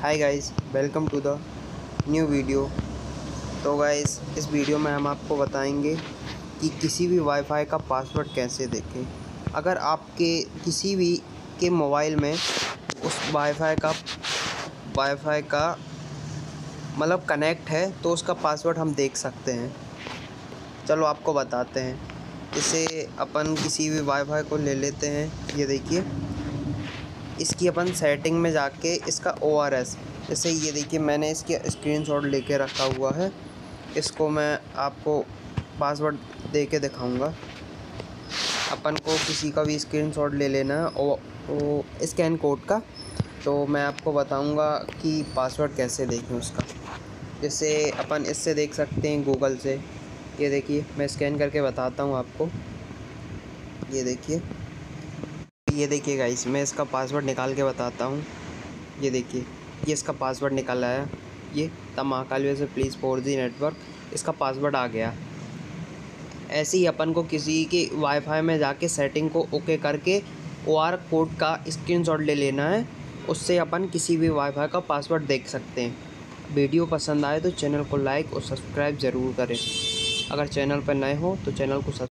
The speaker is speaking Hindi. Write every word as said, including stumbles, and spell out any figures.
Hi guys, welcome to the new video. तो गाइस, इस वीडियो में हम आपको बताएंगे कि किसी भी वाईफाई का पासवर्ड कैसे देखें। अगर आपके किसी भी के मोबाइल में उस वाईफाई का वाईफाई का मतलब कनेक्ट है तो उसका पासवर्ड हम देख सकते हैं। चलो आपको बताते हैं। इसे अपन किसी भी वाईफाई को ले लेते हैं। ये देखिए, इसकी अपन सेटिंग में जाके इसका ओ आर एस, जैसे ये देखिए मैंने इसके स्क्रीनशॉट लेके रखा हुआ है। इसको मैं आपको पासवर्ड दे के दिखाऊँगा। अपन को किसी का भी स्क्रीनशॉट ले लेना है ओ, ओ स्कैन कोड का। तो मैं आपको बताऊंगा कि पासवर्ड कैसे देखें उसका। जैसे अपन इससे देख सकते हैं गूगल से। ये देखिए मैं स्कैन करके बताता हूँ आपको। ये देखिए ये देखिए गाइस, मैं इसका पासवर्ड निकाल के बताता हूँ। ये देखिए, ये इसका पासवर्ड निकल आया। ये द महाकाल वैसे प्लीज़ फोर जी नेटवर्क, इसका पासवर्ड आ गया। ऐसे ही अपन को किसी के वाईफाई में जाके सेटिंग को ओके करके ओ आर कोड का स्क्रीनशॉट ले लेना है। उससे अपन किसी भी वाईफाई का पासवर्ड देख सकते हैं। वीडियो पसंद आए तो चैनल को लाइक और सब्सक्राइब ज़रूर करें। अगर चैनल पर नए हो तो चैनल को सब्सक्राइब